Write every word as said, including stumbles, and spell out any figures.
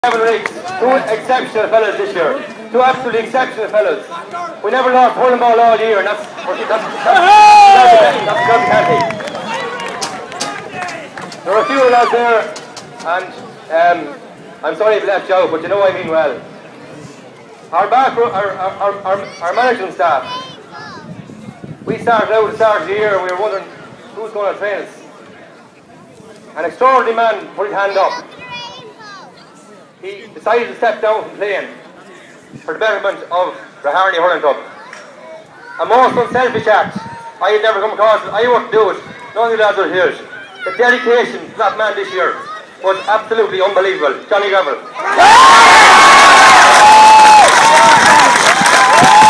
Two exceptional fellas this year. Two absolutely exceptional fellas. We never lost hurling ball all year, and that's that's that's that's because we can't be. There are a few lads there, and um, I'm sorry if left you out, but you know I mean well. Our back, our our our, our, our management staff. We started out at the start of the year, and we were wondering who's going to train us. An extraordinary man put his hand up. He decided to step down from playing for the betterment of Raharney Hurling Club. A most unselfish act. I had never come across it. I wouldn't do it. None of the lads would hear it. The dedication to that man this year was absolutely unbelievable. Johnny Gravel.